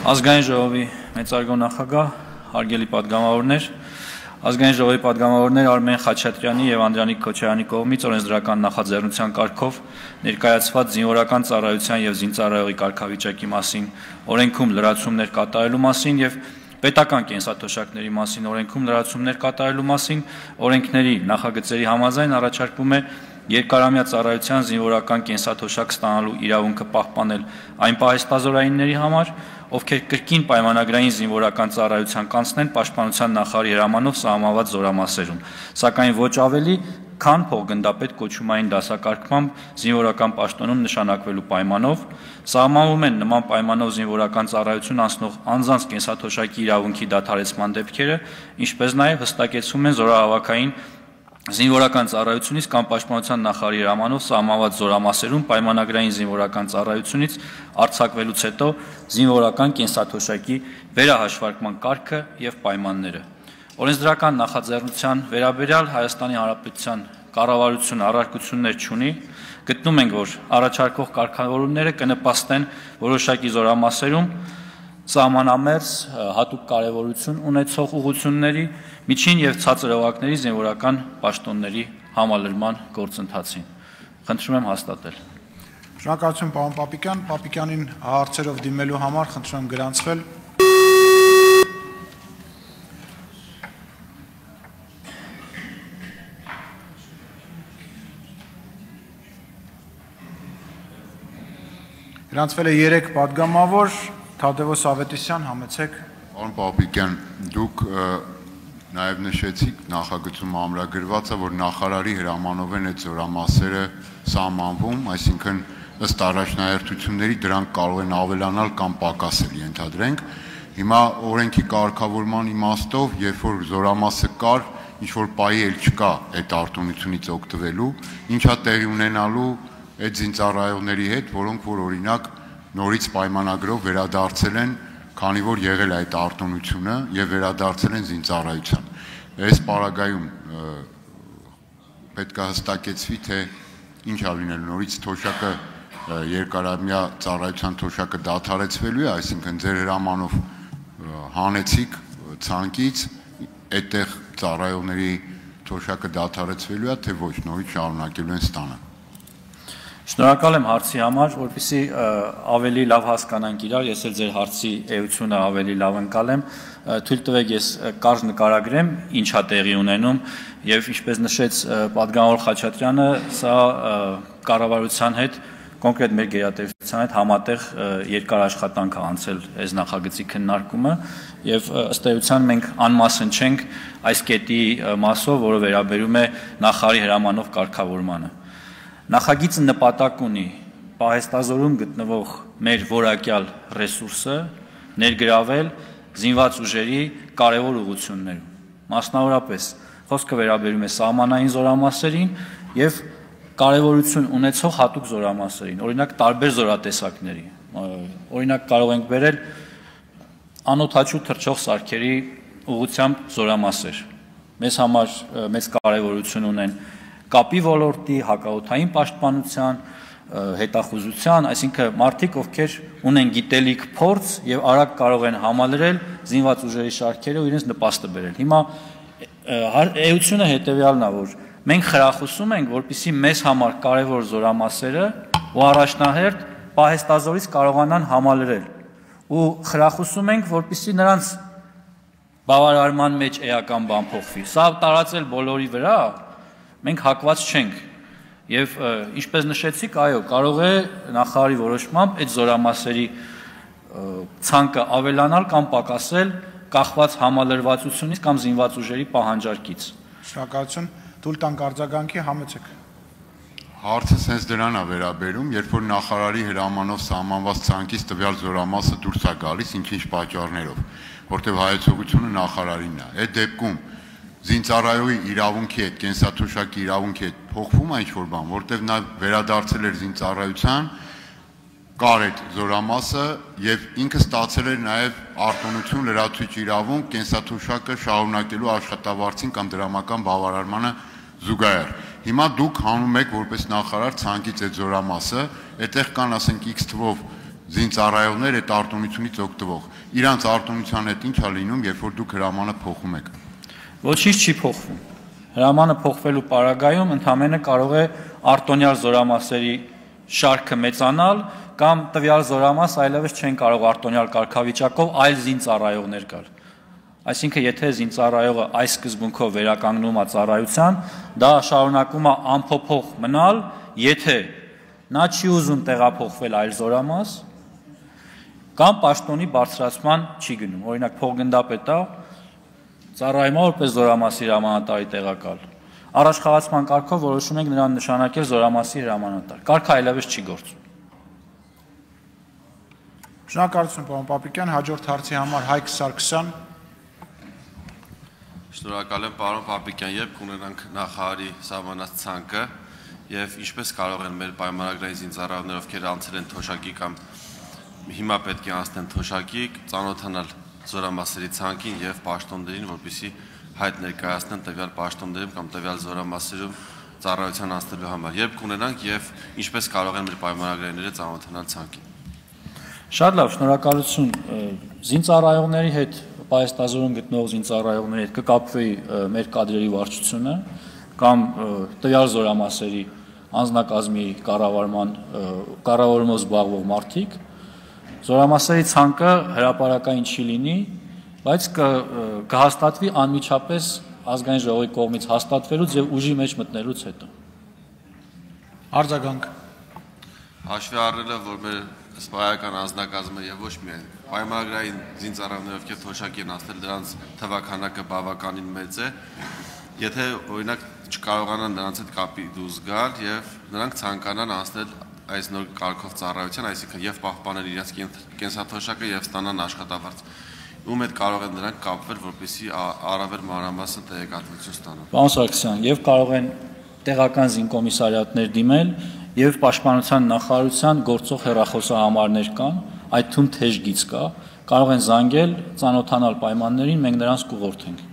Ազգային ժողովի մեծարգո նախագահ, հարգելի պատգամավորներ, Ազգային ժողովի պատգամավորներ Արմեն Խաչատրյանի եւ Անդրանիկ Քոչարյանի կողմից օրենսդրական նախաձեռնության կարգով ներկայացված զինվորական ծառայության եւ զինծառայողի կարգավիճակի մասին օրենքում լրացումներ կատարելու մասին եւ պետական կենսաթոշակների մասին օրենքում լրացումներ կատարելու մասին օրենքների նախագծերի համաձայն առաջարկվում է երկարամյա ծառայության զինվորական կենսաթոշակ ստանալու իրավունքը պահպանել այն պահեստազորայինների համար, ովքեր կրկին պայմանագրային զինվորական ծառայության կանցնեն պաշտպանության նախարարի հրամանով սահմանված զորամասերում, սակայն ոչ ավելի, քան փոխգնդապետ կոչումային դասակարգմամբ զինվորական պաշտոնում նշանակվելու պայմանով, սահմանվում են նման պայմանով զինվորական ծառայություն անցնող անձանց կենսաթոշակի իրավունքի դադարեցման դեպքերը, ինչպես նաև հստակեցվում են զորահավաքային զինվորական ծառայությունից կամ պաշտպանության նախարարի հրամանով սահմանված զորամասերում պայմանագրային զինվորական ծառայությունից արձակվելուց հետո զինվորական կենսաթոշակի վերահաշվարկման կարգը եւ պայմանները։ Օրենսդրական նախաձեռնության վերաբերյալ Հայաստանի Հանրապետության կառավարությունը առարկություններ չունի, գտնում ենք, որ առաջարկող կարգավորումները կնպաստեն որոշակի զորամասերում սահմանամերձ հատուկ կարևորություն ունեցող ուղղությունների միջին եւ ցածր օղակների զինվորական պաշտոնների համալրման գործընթացին։ Խնդրում եմ հաստատել։ Շնորհակալություն պարոն Պապիկյան, Պապիկյանին հարցերով դիմելու համար խնդրում եմ գրանցվել։ Գրանցվել է 3 պատգամավոր, Թադևոս Ավետիսյան, համեցեք։ Պարոն Պապիկյան, դուք նաև նշեցիք նախագծում ամրագրված է, որ նախարարի հրամանով են այդ զորամասերը սահմանվում, այսինքն ըստ առաջնահերթությունների դրանք կարող են ավելանալ կամ պակասել, ենթադրենք։ Հիմա օրենքի կարգավորման իմաստով, երբ որ զորամասը կար, ինչ որ պայի էլ չկա այդ արտոնությունից օգտվելու, ինչա տեղի ունենալու այդ զինծառայողների հետ, որոնք որ օրինակ նորից պայմանագրով վերադարձել են, քանի որ եղել է այդ արտոնությունը եւ վերադարձել են զինծառայության։ Այս պարագայում պետք է հստակեցվի, թե ինչ է լինելու նորից թոշակը երկարամյա ծառայության թոշակը դադարեցվելու է, այսինքն ձեր հրամանով հանեցիք ցանկից, այդտեղ ծառայողների թոշակը դադարեցվելու է, թե ոչ, նորից շարունակելու են ստանալ։ Շնորհակալ եմ հարցի համար, որպեսզի ավելի լավ հասկանանք իրար, ես էլ ձեր հարցի էությունը ավելի լավ ընկալեմ, թույլ տվեք ես կարճ նկարագրեմ, ինչ է տեղի ունենում եւ ինչպես նշեց պատգամավոր Խաչատրյանը, սա կառավարության հետ կոնկրետ մեր գերատեսչության հետ համատեղ երկար աշխատանք է անցել այս նախագծի քննարկումը եւ ըստ էության մենք անմասն չենք այս կետի մասով, որը վերաբերում է նախարարի հրամանով կարգավորմանը։ Նախագիծը նպատակ ունի պահեստազորում գտնվող մեր որակյալ ռեսուրսը ներգրավել զինված ուժերի կարևոր ուղղություններում։ Մասնավորապես խոսքը վերաբերում է սահմանային զորամասերին եւ կարևորություն ունեցող հատուկ զորամասերին, օրինակ տարբեր զորատեսակների։ Օրինակ կարող ենք բերել անօդաչու թռչող սարքերի ուղղությամբ զորամասեր։ Մեզ համար մեծ կարևորություն ունեն կապի ոլորտի, հակաօդային պաշտպանության, հետախուզության, այսինքն մարդիկ, ովքեր ունեն գիտելիք, փորձ եւ արագ կարող են համալրել զինված ուժերի շարքերը ու իրենց նպաստը բերել։ Հիմա էությունը հետեւյալն է, որ մենք խրախուսում ենք, որպեսզի մեզ համար կարևոր զորամասերը ու առաջնահերթ պահեստազորից կարողանան համալրել։ Ու խրախուսում ենք, որպեսզի նրանց բավարարման մեջ էական բան փոխվի։ Սա տարածել բոլորի վրա մենք հակված չենք եւ ինչպես նշեցիք, այո, կարող է նախարարի որոշմամբ այդ զորամասերի ցանկը ավելանալ կամ պակասել կախված համալրվածությունից կամ զինված ուժերի պահանջարկից։ Շնորհակալություն, թույլ տանք արձագանքի, համեցեք։ Հարցը sense դրան է վերաբերում, երբ որ նախարարի հրամանով սահմանված ցանկից տվյալ զորամասը դուրս է գալիս, ինչ-ինչ պատճառներով, որտեղ հայեցողությունը նախարարինն է։ Այդ դեպքում զինծառայողի իրավունքի հետ, կենսաթոշակի իրավունքի հետ փոխվում է ինչ-որ բան, որտեղ նա վերադարձել էր զինծառայության, կար այդ զորամասը եւ ինքը ստացել էր նաեւ արտոնություն լրացուցիչ իրավունք կենսաթոշակը շարունակելու աշխատավարձին կամ դրամական բավարարմանը զուգահեռ։ Հիմա դուք հանում եք որպես նախարար ցանկից այդ զորամասը, այդտեղ կան ասենք X թվով զինծառայողներ այդ արտոնությունից օգտվող։ Իրանց արտոնության հետ ինչ է լինում, երբ որ դուք հրամանը փոխում եք։ Ոչինչ չի փոխվում։ Հրամանը փոխվելու պարագայում ընդհանրապես կարող է արտոնյալ զորամասերի շարքը մեծանալ կամ տվյալ զորամաս այլևս չեն կարող արտոնյալ կարգավիճակով այլ զինծառայողներ գալ։ Այսինքն, եթե զինծառայողը այս սկզբունքով վերականգնում է ծառայության, դա շարունակում է անփոփոխ մնալ, եթե նա չի ուզում տեղափոխվել այլ զորամաս կամ պաշտոնի բարձրացման չի գնում։ Օրինակ, փոխգնդապետը ծառայում է որպես զորամասի հրամանատարի տեղակալ։ Առաջխաղացման կարգով որոշում ենք նրան նշանակել զորամասի հրամանատար։ Կարգը այլևս չի գործում։ Շնորհակալություն, պարոն Պապիկյան, հաջորդ հարցի համար Հայկ Սարգսյան։ Շնորհակալ եմ, պարոն Պապիկյան, երբ կունենանք նախարարի սահմանած ցանկը եւ ինչպես կարող են մեր պայմանագրային զինծառայողները, ովքեր անցել են թոշակի կամ հիմա պետք է անցնեն թոշակի, ծանոթանալ զորամասերի ցանկին եւ պաշտոններին, որպեսզի հայտ ներկայացնեն տվյալ պաշտոններում կամ տվյալ զորամասերում ծառայության անցնելու համար, երբ կունենանք եւ ինչպես կարող են մեր պայմանագրայինները ծանոթանալ ցանկին։ Շատ լավ, շնորհակալություն։ Զինծառայողների հետ պայստազորում գտնող զինծառայողների հետ կկապվի մեր կադրերի վարչությունը կամ տվյալ զորամասերի անձնակազմի կառավարումով զբաղվող մարդիկ։ Զորամասերի ցանկը հրապարակային չի լինի, բայց կհաստատվի անմիջապես ազգային ժողովի կողմից հաստատվելուց եւ ուժի մեջ մտնելուց հետո։ Արձագանք։ Հաշվի առնելով, որ մեր սպայական անձնակազմը եւ ոչ միայն պայմանագրային զինծառայողները, ովքեր թոշակի են անցնել, դրանց թվականակը բավականին մեծ է, եթե օրինակ չկարողանան նրանց հետ կապի դուրս գալ եւ նրանք ցանկանան անցնել այս նոր կարգով ծառայության, այսինքն եւ պահպանել իրենց կենսաթոշակը եւ ստանան աշխատավարձ, ում հետ կարող են նրանք կապվել, որպեսզի առավել մանրամասն տեղեկատվություն ստանան։ Պարոն Սարգսյան, եւ կարող են տեղական զինկոմիսարիատներ դիմել եւ պաշտպանության նախարարության գործող հեռախոսահամարներ կան, այդ թվում թեժ գիծ կա, կարող են զանգել, ծանոթանալ պայմաններին, մենք նրանց կուղղորդենք։